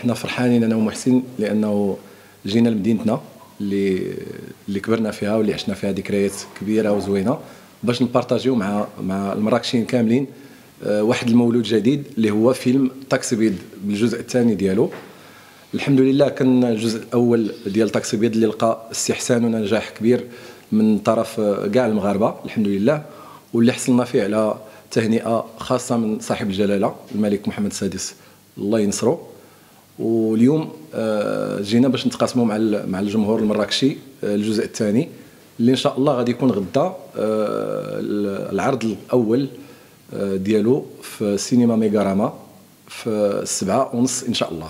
حنا فرحانين انا ومحسن لانه جينا لمدينتنا اللي كبرنا فيها واللي عشنا فيها ذكريات كبيره وزوينه باش نبارطاجيو مع المراكشيين كاملين واحد المولود جديد اللي هو فيلم طاكسي بيض بالجزء الثاني ديالو. الحمد لله كان الجزء الاول ديال طاكسي بيض اللي لقى استحسان ونجاح كبير من طرف كاع المغاربه الحمد لله، واللي حصلنا فيه على تهنئه خاصه من صاحب الجلاله الملك محمد السادس الله ينصرو. واليوم جينا باش نتقاسموا مع الجمهور المراكشي الجزء الثاني اللي ان شاء الله غادي يكون غدا العرض الاول ديالو في سينما ميغاراما في 7:30 ان شاء الله.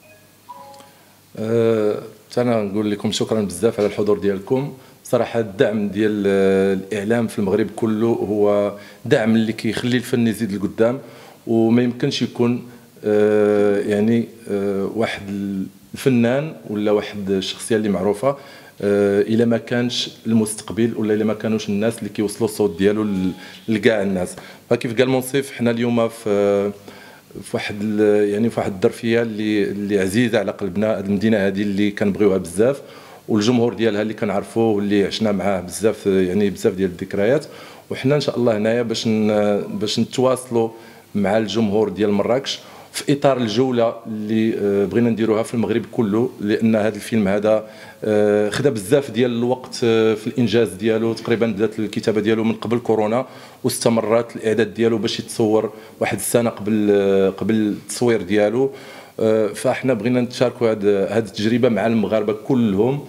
انا نقول لكم شكرا بزاف على الحضور ديالكم. صراحه الدعم ديال الاعلام في المغرب كله هو دعم اللي كيخلي الفن يزيد لقدام، وما يمكنش يكون يعني واحد الفنان ولا واحد الشخصيه اللي معروفه الا ما كانش المستقبل ولا الا ما كانوش الناس اللي كيوصلوا الصوت ديالو لكاع الناس. فكيف قال منصف حنا اليوم في واحد يعني في واحد الظرفيه اللي عزيزه على قلبنا، هذه المدينه هذه اللي كنبغيوها بزاف والجمهور ديالها اللي كنعرفوه واللي عشنا معاه بزاف يعني بزاف ديال الذكريات. وحنا ان شاء الله هنايا باش نتواصلوا مع الجمهور ديال مراكش في اطار الجوله اللي بغينا نديروها في المغرب كله، لان هذا الفيلم هذا خدا بزاف ديال الوقت في الانجاز ديالو. تقريبا بدات الكتابه ديالو من قبل كورونا واستمرت الاعداد ديالو باش يتصور واحد السنه قبل التصوير ديالو. فاحنا بغينا نتشاركوا هذه التجربه مع المغاربه كلهم،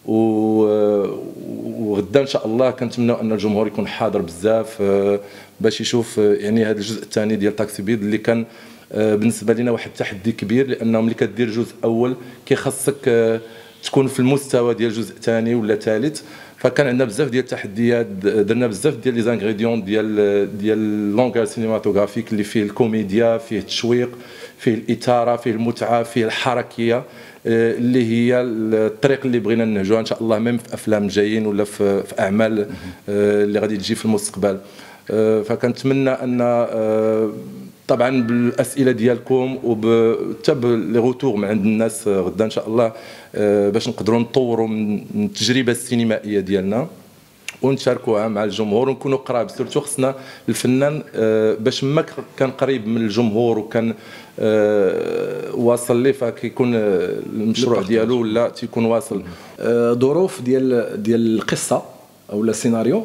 وغدا ان شاء الله كنتمنوا ان الجمهور يكون حاضر بزاف باش يشوف يعني هذا الجزء الثاني ديال طاكسي بيض اللي كان بالنسبه لنا واحد التحدي كبير، لانه ملي كدير جزء اول كيخصك تكون في المستوى ديال جزء ثاني ولا ثالث. فكان عندنا بزاف ديال التحديات، درنا بزاف ديال لي زانغريديون ديال اللونغاج سينماتوغرافيك اللي فيه الكوميديا، فيه التشويق، فيه الاثاره، فيه المتعه، فيه الحركيه اللي هي الطريق اللي بغينا نهجوها ان شاء الله ميم في افلام جايين ولا في اعمال اللي غادي تجي في المستقبل. فكنتمنى ان طبعا بالاسئله ديالكم وحتى لي روتور من عند الناس غدا ان شاء الله باش نقدروا نطوروا من التجربه السينمائيه ديالنا ونشاركوها مع الجمهور ونكونوا قراب. سورتو خصنا الفنان باش ما كان قريب من الجمهور وكان واصل ليه فكيكون المشروع ديالو ولا تيكون واصل. ظروف ديال القصه او السيناريو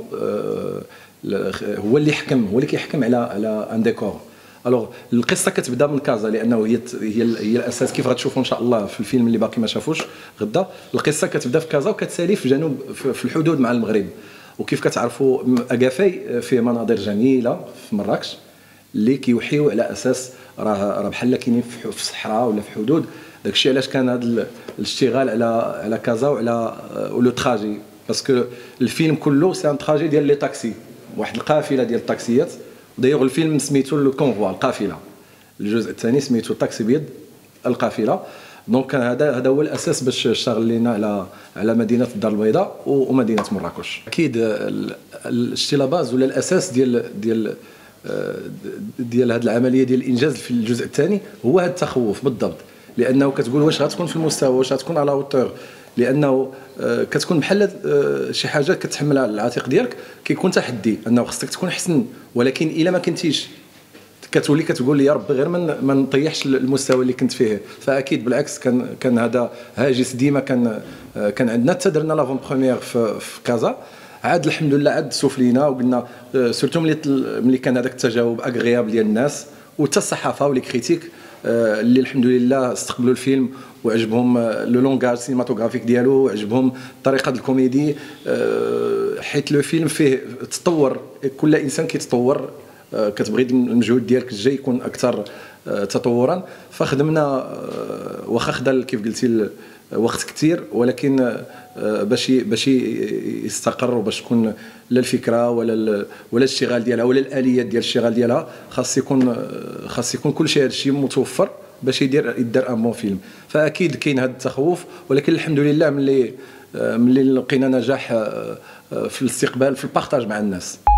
هو اللي كيحكم على ان ديكور. الوغ القصه كتبدا من كازا لانه هي الاساس كيف غتشوفوا ان شاء الله في الفيلم اللي باقي ما شافوش غدا. القصه كتبدا في كازا وكتسالي في جنوب في الحدود مع المغرب، وكيف كتعرفوا اكافاي فيه مناظر جميله في مراكش اللي كيوحيو على اساس راه بحال كاينين في الصحراء ولا في حدود. داكشي علاش كان هذا الاشتغال على كازا وعلى لو تراجي، باسكو الفيلم كله سي ان تراجي ديال لي طاكسي، واحد القافله ديال الطاكسيات. دايوغ الفيلم سميتو لو كونفوا القافله، الجزء الثاني سميتو طاكسي بيض القافله. دونك هذا هو الاساس باش اشتغلنا على مدينه الدار البيضاء ومدينه مراكش. اكيد الشتي لا باز ولا الاساس ديال هذه العمليه ديال الانجاز في الجزء الثاني هو هذا التخوف بالضبط، لانه كتقول واش غتكون في المستوى، واش غتكون على اوتور، لانه كتكون بحال شي حاجه كتحملها على العاتق ديالك. كيكون تحدي انه خصك تكون حسن، ولكن الا ما كنتيش كتولي كتقول لي يا ربي غير ما نطيحش المستوى اللي كنت فيه. فاكيد بالعكس كان هذا هاجس ديما كان عندنا. حتى درنا لافون بروميير في كازا، عاد الحمد لله عاد سوفلينا وقلنا سورتو ملي كان هذاك التجاوب اغريابل ديال الناس وحتى الصحافه ولي كريتيك اللي الحمد لله استقبلوا الفيلم وعجبهم لو لونغاج سينماتوغرافيك ديالو وعجبهم طريقه الكوميدي، حيت لو فيلم فيه تطور، كل انسان كيتطور، كتبغي المجهود ديالك الجاي يكون اكثر تطورا. فخدمنا واخا خدا كيف قلتي وقت كثير، ولكن باش يستقر وباش تكون لا الفكره ولا الاشتغال ديالها ولا الاليات ديال الاشتغال ديالها خاص يكون كل شيء هادشي متوفر باش يدار ان بون فيلم. فاكيد كاين هذا التخوف، ولكن الحمد لله ملي لقينا نجاح في الاستقبال في البارطاج مع الناس.